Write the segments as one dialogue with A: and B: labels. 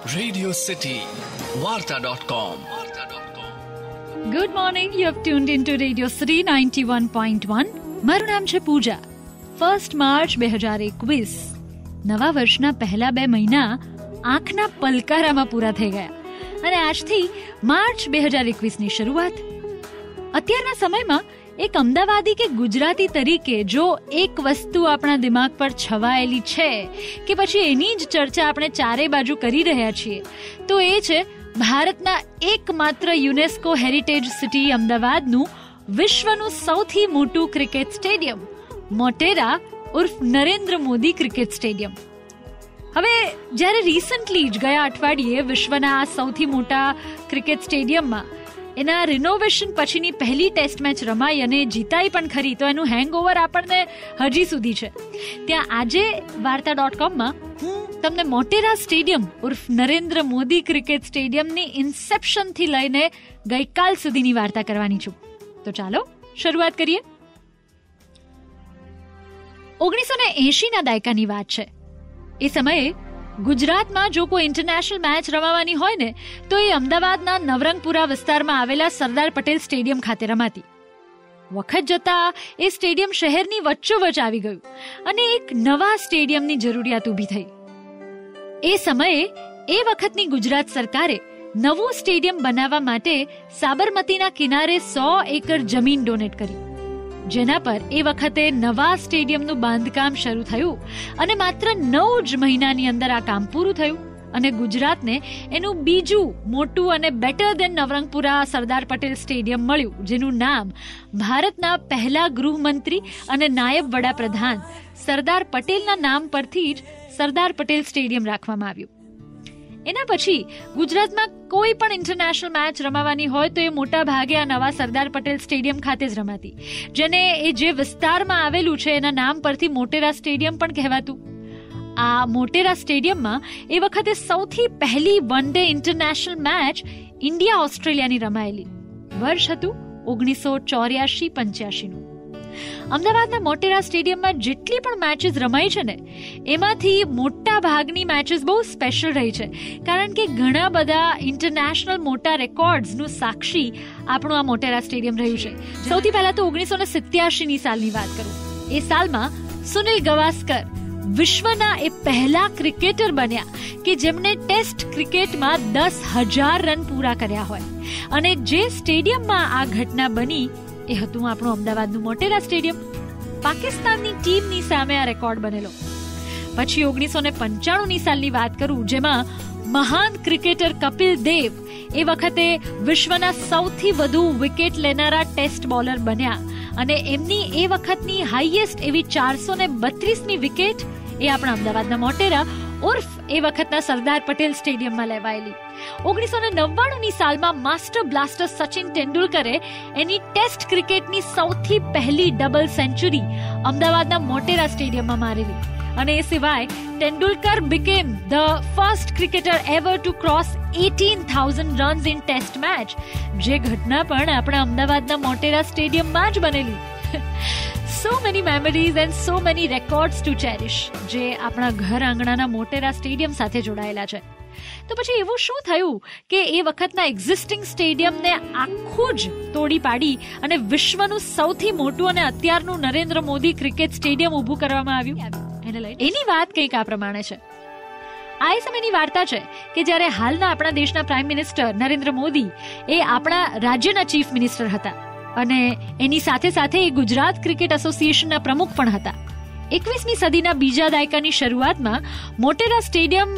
A: Radio City, Varta.com.
B: Good morning, you have tuned into Radio City 91.1. મારું નામ છે પૂજા. 1 March 2021. નવા વર્ષના પહેલા 2 મહિના આંખના પલકારામાં પૂરા થઈ ગયા અને આજથી માર્ચ 2021ની શરૂઆત. અત્યારના સમયમાં એક અમદાવાદી કે ગુજરાતી તરીકે જો એક વસ્તુ આપણા દિમાગ પર છવાયેલી છે કે પછી એની જ ચર્ચા આપણે ચારે બાજુ કરી રહ્યા છીએ તો એ છે ભારતના એકમાત્ર યુનેસ્કો હેરિટેજ સિટી અમદાવાદનું વિશ્વનું સૌથી મોટું ક્રિકેટ સ્ટેડિયમ મોટેરા ઉર્ફ નરેન્દ્ર મોદી ક્રિકેટ સ્ટેડિયમ. હવે જ્યારે રિસન્ટલી જ ગયા અઠવાડિયે વિશ્વના આ સૌથી મોટા ક્રિકેટ સ્ટેડિયમમાં એના રિનોવેશન પછીની પહેલી ટેસ્ટ મેચ રમાઈ અને જીતાઈ પણ ખરી, તો એનું હેંગઓવર આપણને હજી સુધી છે. ત્યાં આજે વાર્તા.comમાં હું તમને મોટેરા સ્ટેડિયમ ઉર્ફ નરેન્દ્ર મોદી ક્રિકેટ સ્ટેડિયમની ઇન્સેપ્શનથી લઈને ગઈકાલ સુધીની વાર્તા કરવાની છું. તો ચાલો શરૂઆત કરીએ. 1980ના દાયકાની વાત છે. એ સમયે ગુજરાતમાં જો કોઈ ઇન્ટરનેશનલ મેચ રમાવાની હોય ને તો એ અમદાવાદના નવરંગપુરા વિસ્તારમાં આવેલા સરદાર પટેલ સ્ટેડિયમ ખાતે રમાતી. વખત જતા એ સ્ટેડિયમ શહેરની વચ્ચોવચ આવી ગયું અને એક નવા સ્ટેડિયમની જરૂરિયાત ઊભી થઈ. એ સમયે એ વખતની ગુજરાત સરકારે નવું સ્ટેડિયમ બનાવવા માટે સાબરમતીના કિનારે 100 એકર જમીન ડોનેટ કરી, જેના પર એ વખતે નવા સ્ટેડિયમનું બાંધકામ શરૂ થયું અને માત્ર 9 જ મહિનાની અંદર આ કામ પૂરું થયું અને ગુજરાતને એનું બીજું મોટું અને better than Navrangpura Sardar Patel stadium મળ્યું, જેનું નામ ભારતના પહેલા ગૃહમંત્રી અને નાયબ વડાપ્રધાન સરદાર પટેલના નામ પરથી જ સરદાર પટેલ સ્ટેડિયમ રાખવામાં આવ્યું. એના પછી ગુજરાતમાં કોઈ પણ ઇન્ટરનેશનલ મેચ રમાવાની હોય તો એ મોટા ભાગે આ નવા સરદાર પટેલ સ્ટેડિયમ ખાતે જ રમાતી, જેને એ જે વિસ્તારમાં આવેલું છે એના નામ પરથી મોટેરા સ્ટેડિયમ પણ કહેવાતું. આ મોટેરા સ્ટેડિયમમાં એ વખતે સૌથી પહેલી one day international match India ઓસ્ટ્રેલિયાની રમાયેલી. વર્ષ હતું 1984-85નું. અમદાવાદના મોટેરા સ્ટેડિયમમાં જેટલી પણ મેચીસ રમાઈ છે ને એમાંથી મોટા ભાગની મેચીસ બહુ સ્પેશિયલ રહી છે, કારણ કે ઘણા બધા ઇન્ટરનેશનલ મોટા રેકોર્ડ્સનું સાક્ષી આપણું આ મોટેરા સ્ટેડિયમ રહ્યું છે. સૌથી પહેલા તો 1987ની સાલની વાત કરું. એ સાલમાં સુનિલ ગવાસ્કર વિશ્વના એ પહેલા ક્રિકેટર બન્યા કે જેમણે ટેસ્ટ ક્રિકેટમાં 10,000 રન પૂરા કર્યા હોય, અને જે સ્ટેડિયમમાં આ ઘટના બની એ હતું આપણું અમદાવાદનું મોટેરા સ્ટેડિયમ. પાકિસ્તાનની ટીમની સામે આ રેકોર્ડ બનેલો. પછી 1995ની સાલની વાત કરું, જેમાં મહાન ક્રિકેટર કપિલ દેવ એ વખતે વિશ્વના સૌથી વધુ વિકેટ લેનારા ટેસ્ટ બોલર બન્યા અને એમની એ વખતની હાઈએસ્ટ એવી 432મી વિકેટ એ આપણા અમદાવાદના મોટેરા ઉર્ફ એ વખતના સરદાર પટેલ સ્ટેડિયમમાં લેવાયેલી. 1999ની સાલમાં માસ્ટર બ્લાસ્ટર સચિન તેંડુલકરે એની ટેસ્ટ ક્રિકેટની સૌથી પહેલી ડબલ સેન્ચુરી અમદાવાદના મોટેરા સ્ટેડિયમમાં મારેલી. અને એ સિવાય Tendulkar became the first cricketer ever to cross 18,000 runs in test match, જે ઘટના પણ આપણા અમદાવાદના મોટેરા સ્ટેડિયમમાં જ બનેલી. So many memories and so many records to cherish, જે આપણા ઘર આંગણાના મોટેરા સ્ટેડિયમ સાથે જોડાયેલા છે. તો પછી એવું શું થયું કે એ વખતના એક્ઝિસ્ટિંગ સ્ટેડિયમને આખું જ તોડી પાડી અને વિશ્વનું સૌથી મોટું અને અત્યારનું નરેન્દ્ર મોદી ક્રિકેટ સ્ટેડિયમ ઊભું કરવામાં આવ્યું? એની વાત કંઈક આ પ્રમાણે છે. આ એ સમયની વાર્તા છે કે જ્યારે હાલના આપણા દેશના પ્રાઇમ મિનિસ્ટર નરેન્દ્ર મોદી એ આપણા રાજ્યના ચીફ મિનિસ્ટર હતા અને એની સાથે સાથે એ ગુજરાત ક્રિકેટ એસોસિએશનના પ્રમુખ પણ હતા. 21મી સદીના બીજા દાયકાની શરૂઆતમાં મોટેરા સ્ટેડિયમ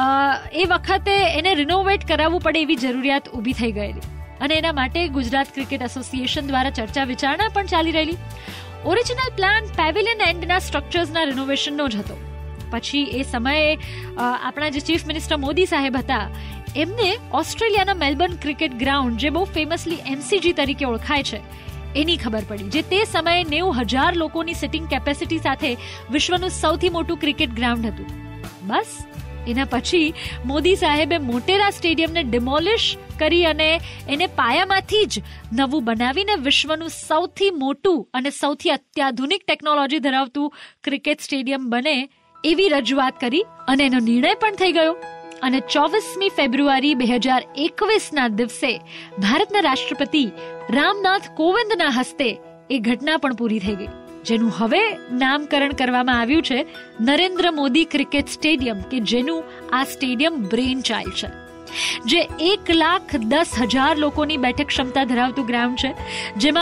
B: એ વખતે એને રિનોવેટ કરાવવું પડે એવી જરૂરિયાત ઊભી થઈ ગયેલી અને એના માટે ગુજરાત ક્રિકેટ એસોસિએશન દ્વારા ચર્ચા વિચારણા પણ ચાલી રહેલી. ઓરિજિનલ પ્લાન પેવિલિયન એન્ડના સ્ટ્રક્ચર્સના રિનોવેશનનો જ હતો. પછી એ સમયે આપણા જે ચીફ મિનિસ્ટર મોદી સાહેબ હતા એમને ઓસ્ટ્રેલિયાના મેલબર્ન ક્રિકેટ ગ્રાઉન્ડ, જે બહુ ફેમસલી MCG તરીકે ઓળખાય છે, એની ખબર પડી, જે તે સમયે 90,000 લોકોની સિટિંગ કેપેસિટી સાથે વિશ્વનું સૌથી મોટું ક્રિકેટ ગ્રાઉન્ડ હતું. બસ એના પછી મોદી સાહેબે મોટેરા સ્ટેડિયમને ડિમોલિશ કરી અને એને પાયામાંથી જ નવું બનાવીને વિશ્વનું સૌથી મોટું અને સૌથી અત્યાધુનિક ટેકનોલોજી ધરાવતું ક્રિકેટ સ્ટેડિયમ બને એવી રજૂઆત કરી અને એનો નિર્ણય પણ થઈ ગયો. અને 24મી ફેબ્રુઆરી 2021ના દિવસે ભારતના રાષ્ટ્રપતિ રામનાથ કોવિંદના હસ્તે એ ઘટના પણ પૂરી થઈ ગઈ, જેનું હવે નામકરણ કરવામાં આવ્યું છે નરેન્દ્ર મોદી ક્રિકેટ સ્ટેડિયમ, કે જેનું આ સ્ટેડિયમ બ્રેઇન ચાઇલ્ડ છે, જે 1,10,000 લોકોની બેઠક ક્ષમતા ધરાવતું ગ્રાઉન્ડ છે, જેમાં